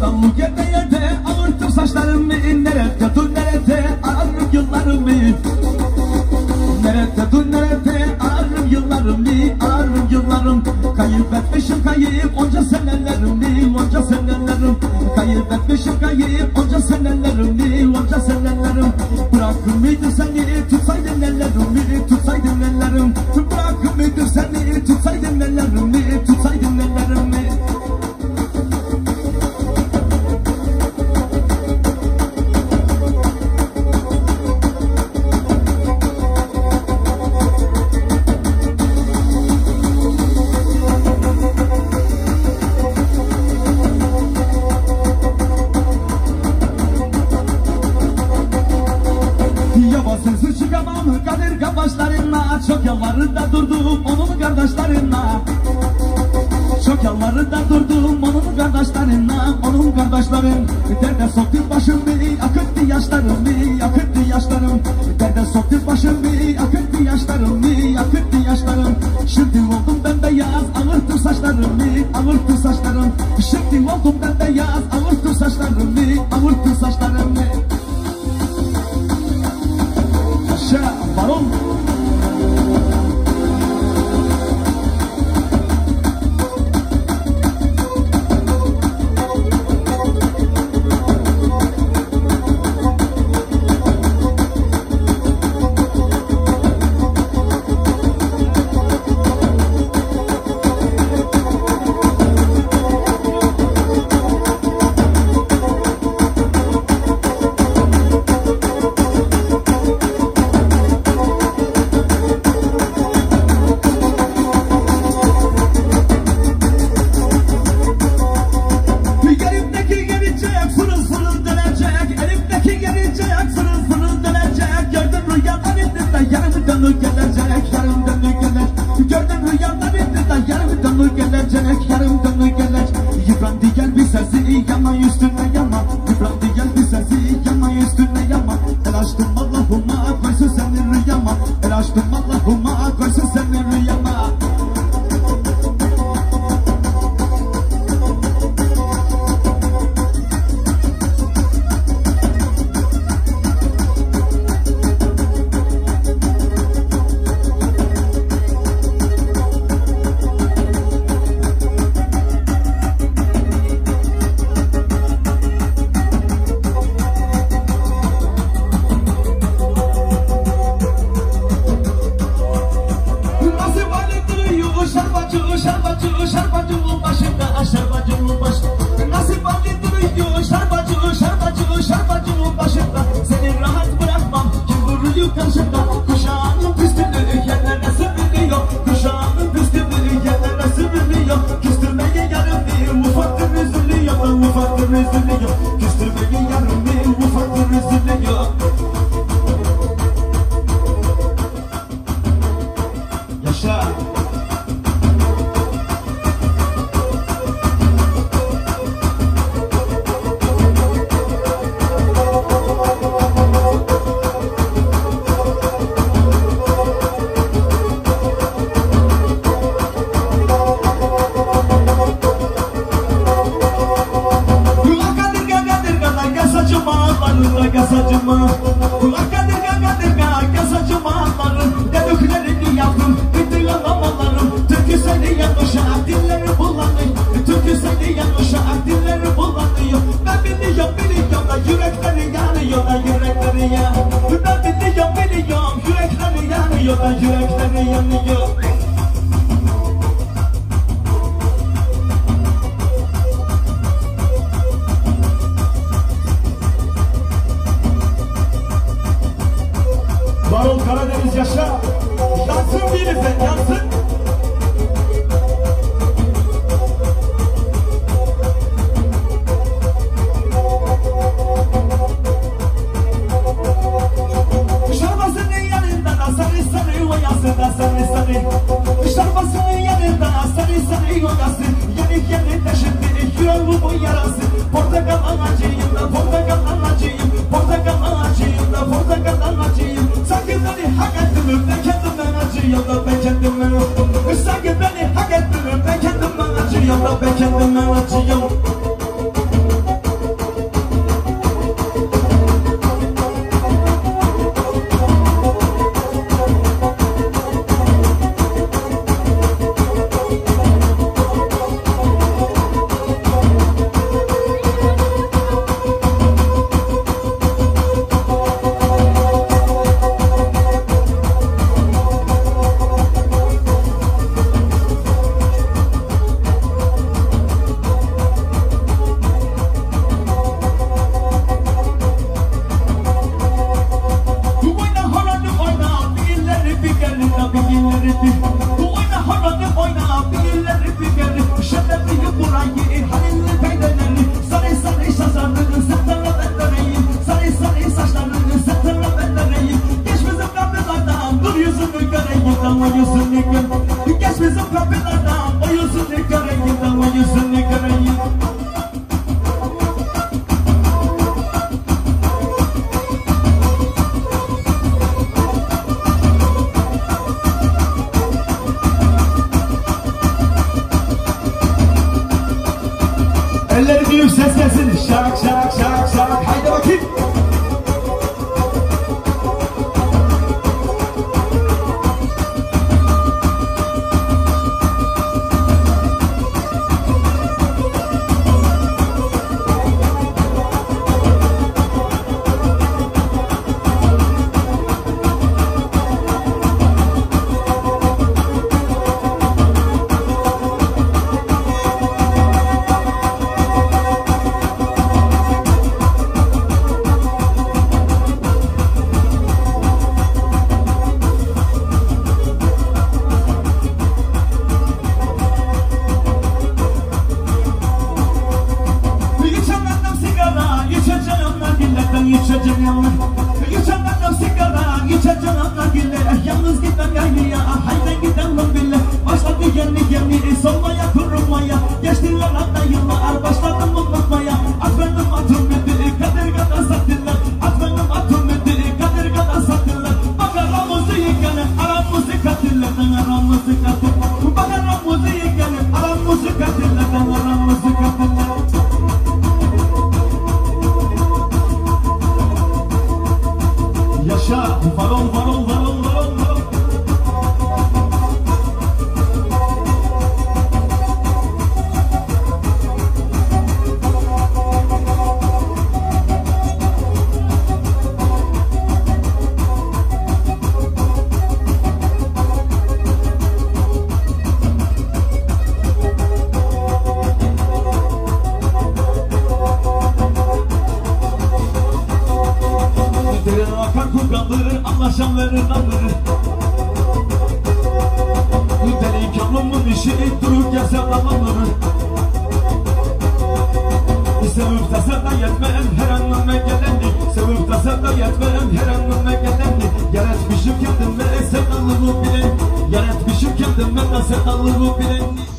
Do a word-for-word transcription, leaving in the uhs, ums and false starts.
Dallı yerde yerde ağırtır saçlarımı. Nerede dur nerede ararım yıllarımı. Nerede dur nerede ararım yıllarımı. Ararım yıllarım. Kayıp etmişim kayıp onca senelerimi. Onca senelerim. Kayıp etmişim kayıp onca senelerimi. Onca senelerim. Bırakır mıydı seni tutsaydın ellerimi. Tutsaydın ellerim. Bırakır mıydı seni tutsaydın ellerimi. Tutsaydın ellerimi. Çok yalvarında durdum onun kardeşlerine. Çok yalvarında durdum onun kardeşlerine. Onun kardeşlerim derde soktu başımı. Akıttı yaşlarımı, akıttı yaşlarım. Derde soktu başımı, akıttı yaşlarımı, akıttı yaşlarım. Şimdi oldum ben beyaz, ağırtır saçlarımı, ağırtır saçlarım. Şimdi oldum ben beyaz, ağırtır saçlarımı, ağırtır saçlarımı. Aşağı baron. kapılardan, o yüzünü göreyim, o yüzünü göreyim. Elleri büyük ses gelsin. Şak şak şak şak. Haydi bakayım. İçemem sigara, içeceğim nargile. Yalnız gitmem yaylaya, haydi gidelim bile. Başladı yeni yeni solmaya kurulmaya. Geçtiler hatta yıllar, başladım unutmaya. At benim atım ödü, Kadirgasi sattılar. At benim atım ödü, Kadirgasi sattılar. Bak aramızı yıkanın, aramızı katillerden aramızı katillerden. Bak aramızı yıkanın, aramızı katillerden aramızı katillerden. Yaşa, varol varol varol varol varol. Derin akar kurganları, anlaşanların anları. Derin kamlumun işi, durur gelse dalanları. Sevip de sen de yetmem, her anıma geleni. Sevip de sen de yetmem, her anıma geleni. Yaratmışım kendime, sen alırım bilen. Yaratmışım kendime, sen alırım bilen.